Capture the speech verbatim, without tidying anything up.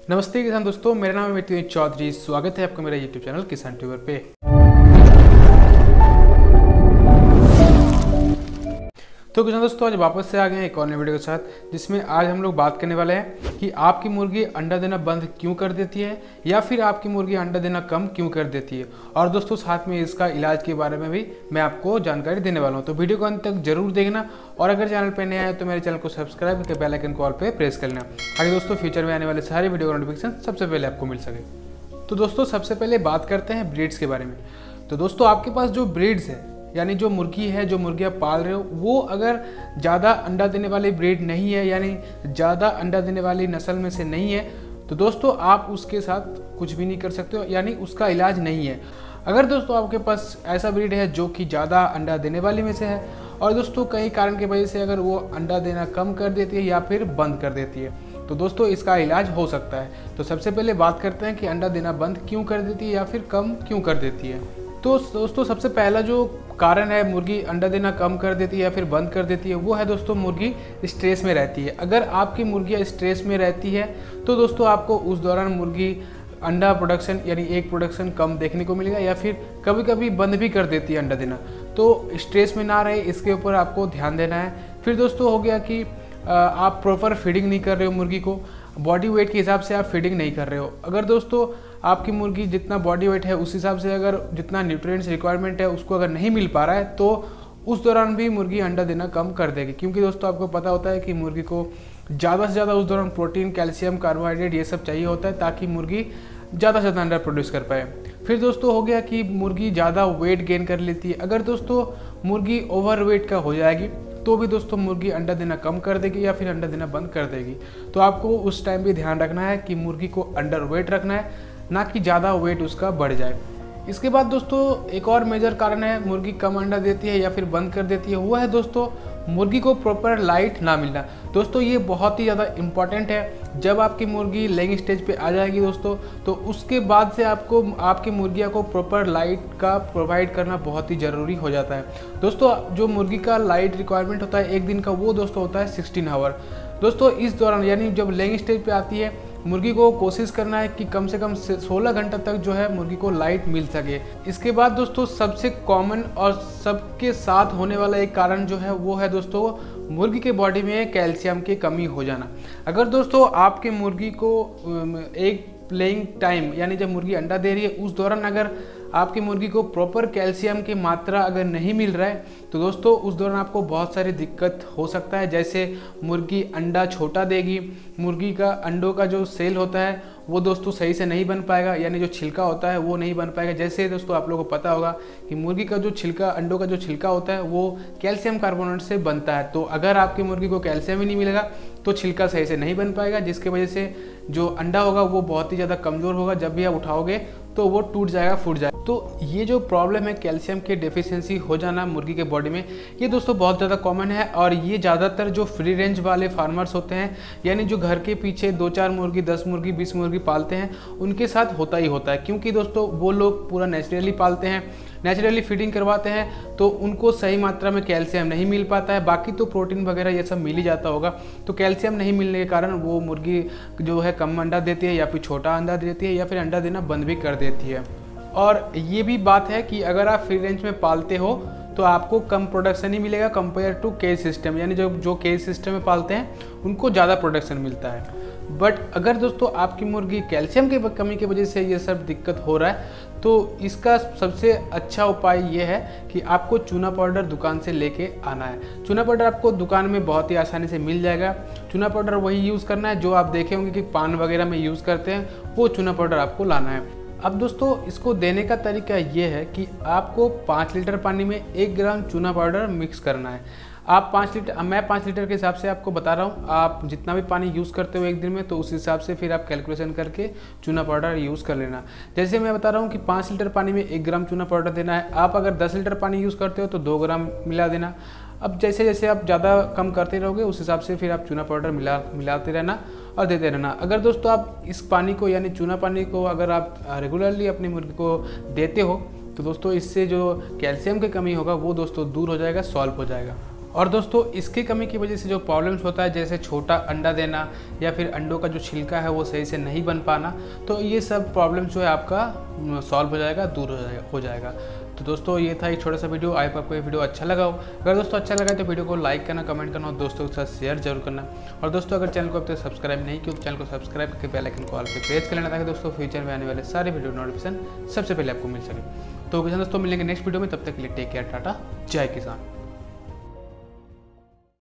नमस्ते किसान दोस्तों, मेरा नाम है मिथिलेश चौधरी। स्वागत है आपका मेरा यूट्यूब चैनल किसान ट्यूबर पे। तो किसान दोस्तों, आज वापस से आ गए हैं एक और नई वीडियो के साथ, जिसमें आज हम लोग बात करने वाले हैं कि आपकी मुर्गी अंडा देना बंद क्यों कर देती है या फिर आपकी मुर्गी अंडा देना कम क्यों कर देती है। और दोस्तों साथ में इसका इलाज के बारे में भी मैं आपको जानकारी देने वाला हूँ, तो वीडियो को अंत तक जरूर देखना। और अगर चैनल पर नया है तो मेरे चैनल को सब्सक्राइब करके बेल आइकन को ऑल पे प्रेस कर लेना, ताकि दोस्तों फ्यूचर में आने वाले सारे वीडियो का नोटिफिकेशन सबसे पहले आपको मिल सके। तो दोस्तों सबसे पहले बात करते हैं ब्रीड्स के बारे में। तो दोस्तों आपके पास जो ब्रीड्स है, यानी जो मुर्गी है, जो मुर्गी आप पाल रहे हो, वो अगर ज़्यादा अंडा देने वाली ब्रीड नहीं है, यानी ज़्यादा अंडा देने वाली नस्ल में से नहीं है, तो दोस्तों आप उसके साथ कुछ भी नहीं कर सकते हो, यानी उसका इलाज नहीं है। अगर दोस्तों आपके पास ऐसा ब्रीड है जो कि ज़्यादा अंडा देने वाली में से है और दोस्तों कई कारण की वजह से अगर वो अंडा देना कम कर देती है या फिर बंद कर देती है, तो दोस्तों इसका इलाज हो सकता है। तो सबसे पहले बात करते हैं कि अंडा देना बंद क्यों कर देती है या फिर कम क्यों कर देती है। तो दोस्तों सबसे पहला जो कारण है मुर्गी अंडा देना कम कर देती है या फिर बंद कर देती है, वो है दोस्तों मुर्गी स्ट्रेस में रहती है। अगर आपकी मुर्गियाँ स्ट्रेस में रहती है तो दोस्तों आपको उस दौरान मुर्गी अंडा प्रोडक्शन यानी एक प्रोडक्शन कम देखने को मिलेगा या फिर कभी कभी बंद भी कर देती है अंडा देना। तो स्ट्रेस में ना रहे, इसके ऊपर आपको ध्यान देना है। फिर दोस्तों हो गया कि आप प्रॉपर फीडिंग नहीं कर रहे हो, मुर्गी को बॉडी वेट के हिसाब से आप फीडिंग नहीं कर रहे हो। अगर दोस्तों आपकी मुर्गी जितना बॉडी वेट है उस हिसाब से अगर जितना न्यूट्रिएंट्स रिक्वायरमेंट है उसको अगर नहीं मिल पा रहा है, तो उस दौरान भी मुर्गी अंडा देना कम कर देगी। क्योंकि दोस्तों आपको पता होता है कि मुर्गी को ज़्यादा से ज़्यादा उस दौरान प्रोटीन, कैल्शियम, कार्बोहाइड्रेट ये सब चाहिए होता है, ताकि मुर्गी ज़्यादा से ज़्यादा अंडा प्रोड्यूस कर पाए। फिर दोस्तों हो गया कि मुर्गी ज़्यादा वेट गेन कर लेती है। अगर दोस्तों मुर्गी ओवर वेट का हो जाएगी तो भी दोस्तों मुर्गी अंडा देना कम कर देगी या फिर अंडा देना बंद कर देगी। तो आपको उस टाइम भी ध्यान रखना है कि मुर्गी को अंडर वेट रखना है, ना कि ज़्यादा वेट उसका बढ़ जाए। इसके बाद दोस्तों एक और मेजर कारण है मुर्गी कम अंडा देती है या फिर बंद कर देती है, वो है दोस्तों मुर्गी को प्रॉपर लाइट ना मिलना। दोस्तों ये बहुत ही ज़्यादा इम्पॉर्टेंट है। जब आपकी मुर्गी लेइंग स्टेज पे आ जाएगी दोस्तों, तो उसके बाद से आपको आपकी मुर्गियाँ को प्रॉपर लाइट का प्रोवाइड करना बहुत ही ज़रूरी हो जाता है। दोस्तों जो मुर्गी का लाइट रिक्वायरमेंट होता है एक दिन का, वो दोस्तों होता है सिक्सटीन आवर। दोस्तों इस दौरान यानी जब लेइंग स्टेज पे आती है, मुर्गी को कोशिश करना है कि कम से कम सोलह घंटा तक जो है मुर्गी को लाइट मिल सके। इसके बाद दोस्तों सबसे कॉमन और सबके साथ होने वाला एक कारण जो है वो है दोस्तों मुर्गी के बॉडी में कैल्शियम की कमी हो जाना। अगर दोस्तों आपके मुर्गी को एक प्लेइंग टाइम यानी जब मुर्गी अंडा दे रही है उस दौरान अगर आपकी मुर्गी को प्रॉपर कैल्शियम की मात्रा अगर नहीं मिल रहा है, तो दोस्तों उस दौरान आपको बहुत सारी दिक्कत हो सकता है। जैसे मुर्गी अंडा छोटा देगी, मुर्गी का अंडों का जो सेल होता है वो दोस्तों सही से नहीं बन पाएगा, यानी जो छिलका होता है वो नहीं बन पाएगा। जैसे दोस्तों आप लोगों को पता होगा कि मुर्गी का जो छिलका, अंडों का जो छिलका होता है वो कैल्शियम कार्बोनेट से बनता है। तो अगर आपकी मुर्गी को कैल्शियम ही नहीं मिलेगा तो छिलका सही से नहीं बन पाएगा, जिसकी वजह से जो अंडा होगा वो बहुत ही ज़्यादा कमज़ोर होगा। जब भी आप उठाओगे तो वो टूट जाएगा, फूट जाएगा। तो ये जो प्रॉब्लम है कैल्शियम के डेफिशिएंसी हो जाना मुर्गी के बॉडी में, ये दोस्तों बहुत ज़्यादा कॉमन है। और ये ज़्यादातर जो फ्री रेंज वाले फार्मर्स होते हैं, यानी जो घर के पीछे दो चार मुर्गी, दस मुर्गी, बीस मुर्गी पालते हैं, उनके साथ होता ही होता है। क्योंकि दोस्तों वो लोग पूरा नेचुरली पालते हैं, नेचुरली फीडिंग करवाते हैं, तो उनको सही मात्रा में कैल्शियम नहीं मिल पाता है। बाकी तो प्रोटीन वगैरह ये सब मिल ही जाता होगा, तो कैल्शियम नहीं मिलने के कारण वो मुर्गी जो है कम अंडा देती है या फिर छोटा अंडा देती है या फिर अंडा देना बंद भी कर देती है। और ये भी बात है कि अगर आप फ्री रेंज में पालते हो तो आपको कम प्रोडक्शन ही मिलेगा कंपेयर टू केज सिस्टम, यानी जो जो केज सिस्टम में पालते हैं उनको ज़्यादा प्रोडक्शन मिलता है। बट अगर दोस्तों आपकी मुर्गी कैल्शियम की कमी की वजह से ये सब दिक्कत हो रहा है, तो इसका सबसे अच्छा उपाय ये है कि आपको चूना पाउडर दुकान से लेके आना है। चूना पाउडर आपको दुकान में बहुत ही आसानी से मिल जाएगा। चूना पाउडर वही यूज़ करना है जो आप देखे होंगे कि पान वगैरह में यूज़ करते हैं, वो चूना पाउडर आपको लाना है। अब दोस्तों इसको देने का तरीका ये है कि आपको पाँच लीटर पानी में एक ग्राम चूना पाउडर मिक्स करना है। आप पाँच लीटर मैं पाँच लीटर के हिसाब से आपको बता रहा हूँ, आप जितना भी पानी यूज़ करते हो एक दिन में, तो उस हिसाब से फिर आप कैलकुलेशन करके चूना पाउडर यूज़ कर लेना। जैसे मैं बता रहा हूँ कि पाँच लीटर पानी में एक ग्राम चूना पाउडर देना है। आप अगर दस लीटर पानी यूज़ करते हो तो दो ग्राम मिला देना। अब जैसे जैसे आप ज़्यादा कम करते रहोगे उस हिसाब से फिर आप चूना पाउडर मिला मिलाते रहना और देते रहना। अगर दोस्तों आप इस पानी को यानी चूना पानी को अगर आप रेगुलरली अपनी मुर्गी को देते हो, तो दोस्तों इससे जो कैल्शियम की कमी होगा वो दोस्तों दूर हो जाएगा, सॉल्व हो जाएगा। और दोस्तों इसकी कमी की वजह से जो प्रॉब्लम्स होता है, जैसे छोटा अंडा देना या फिर अंडों का जो छिलका है वो सही से नहीं बन पाना, तो ये सब प्रॉब्लम जो है आपका सॉल्व हो जाएगा, दूर हो जाएगा हो जाएगा तो दोस्तों ये था एक छोटा सा वीडियो। आई होप आपको ये वीडियो अच्छा लगा हो। अगर दोस्तों अच्छा लगा तो वीडियो को लाइक करना, कमेंट करना और दोस्तों के साथ शेयर जरूर करना। और दोस्तों अगर चैनल को अब तक सब्सक्राइब नहीं किया तो चैनल को सब्सक्राइब करके बेल आइकन को ऑल पे प्रेस कर लेना, ताकि दोस्तों फ्यूचर में आने वाले सारे वीडियो नोटिफिकेशन सबसे पहले आपको मिल सके। तो किसान दोस्तों मिलेंगे नेक्स्ट वीडियो में, तब तक के लिए टेक केयर, टाटा, जय किसान।